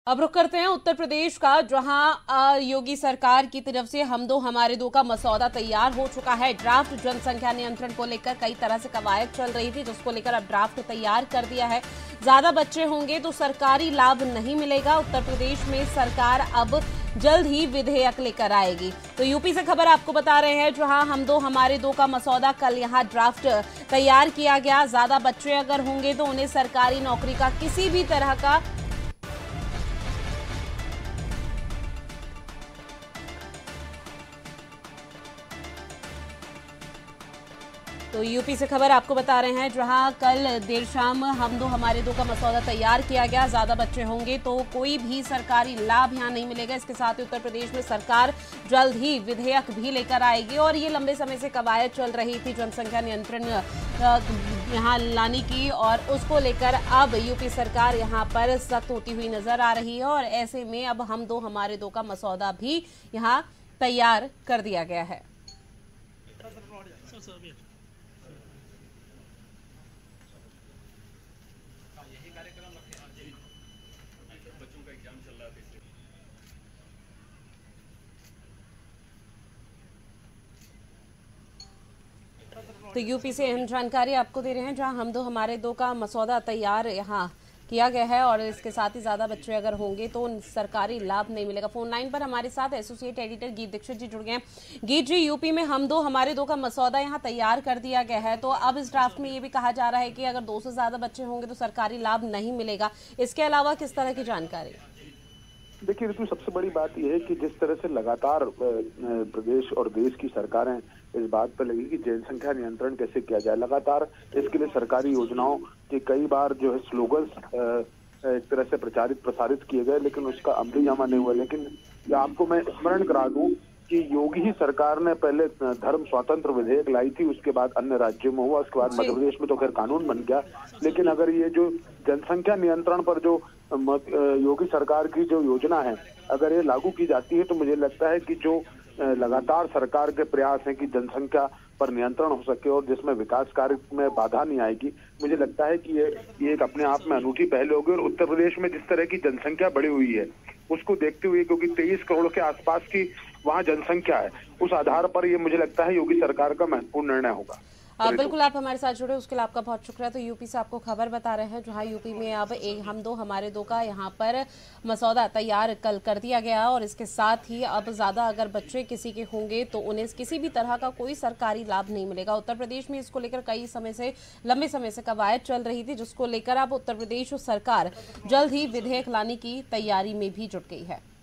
अब रुख करते हैं उत्तर प्रदेश का, जहां योगी सरकार की तरफ से हम दो हमारे दो का मसौदा तैयार हो चुका है। ड्राफ्ट जनसंख्या नियंत्रण को लेकर कई तरह से कवायद चल रही थी, जिसको लेकर अब ड्राफ्ट तैयार कर दिया है। ज्यादा बच्चे होंगे तो सरकारी लाभ नहीं मिलेगा। उत्तर प्रदेश में सरकार अब जल्द ही विधेयक लेकर आएगी। तो यूपी से खबर आपको बता रहे हैं, जहां हम दो हमारे दो का मसौदा कल यहां ड्राफ्ट तैयार किया गया। ज्यादा बच्चे अगर होंगे तो उन्हें सरकारी नौकरी का किसी भी तरह का तो यूपी से खबर आपको बता रहे हैं, जहां कल देर शाम हम दो हमारे दो का मसौदा तैयार किया गया। ज्यादा बच्चे होंगे तो कोई भी सरकारी लाभ यहां नहीं मिलेगा। इसके साथ ही उत्तर प्रदेश में सरकार जल्द ही विधेयक भी लेकर आएगी। और ये लंबे समय से कवायद चल रही थी जनसंख्या नियंत्रण यहां लाने की, और उसको लेकर अब यूपी सरकार यहां पर सख्त होती हुई नजर आ रही है। और ऐसे में अब हम दो हमारे दो का मसौदा भी यहां तैयार कर दिया गया है। तो यूपी से अहम जानकारी आपको दे रहे हैं, जहां हम दो हमारे दो का मसौदा तैयार यहां किया गया है। और इसके साथ ही ज्यादा बच्चे अगर होंगे तो सरकारी लाभ नहीं मिलेगा। फोन लाइन पर हमारे साथ एसोसिएट एडिटर गीत दीक्षित जी जुड़ गए हैं। गीत जी, यूपी में हम दो हमारे दो का मसौदा यहां तैयार कर दिया गया है, तो अब इस ड्राफ्ट में ये भी कहा जा रहा है कि अगर 2 से ज्यादा बच्चे होंगे तो सरकारी लाभ नहीं मिलेगा। इसके अलावा किस तरह की जानकारी? देखिए ऋतु, सबसे बड़ी बात यह है कि जिस तरह से लगातार प्रदेश और देश की सरकारें इस बात पर लगी कि जनसंख्या नियंत्रण कैसे किया जाए, लगातार इसके लिए सरकारी योजनाओं के कई बार जो है स्लोगन्स एक तरह से प्रसारित किए गए, लेकिन उसका अमलीजामा नहीं हुआ। लेकिन आपको मैं स्मरण करा दूं कि योगी ही सरकार ने पहले धर्म स्वतंत्र विधेयक लाई थी, उसके बाद अन्य राज्यों में हुआ, उसके बाद मध्य प्रदेश में तो खैर कानून बन गया। लेकिन अगर ये जो जनसंख्या नियंत्रण पर जो योगी सरकार की जो योजना है, अगर ये लागू की जाती है तो मुझे लगता है कि जो लगातार सरकार के प्रयास हैं कि जनसंख्या पर नियंत्रण हो सके और जिसमें विकास कार्य में बाधा नहीं आएगी, मुझे लगता है कि ये एक अपने आप में अनूठी पहल होगी। और उत्तर प्रदेश में जिस तरह की जनसंख्या बढ़ी हुई है उसको देखते हुए, क्योंकि 23 करोड़ के आसपास की वहाँ जनसंख्या है, उस आधार पर ये मुझे लगता है योगी सरकार का महत्वपूर्ण निर्णय होगा। बिल्कुल, आप हमारे साथ जुड़े उसके लिए आपका बहुत शुक्रिया। तो यूपी से आपको खबर बता रहे हैं, जहां यूपी में अब हम दो हमारे दो का यहां पर मसौदा तैयार कल कर दिया गया। और इसके साथ ही अब ज्यादा अगर बच्चे किसी के होंगे तो उन्हें किसी भी तरह का कोई सरकारी लाभ नहीं मिलेगा। उत्तर प्रदेश में इसको लेकर कई लंबे समय से कवायद चल रही थी, जिसको लेकर अब उत्तर प्रदेश सरकार जल्द ही विधेयक लाने की तैयारी में भी जुट गई है।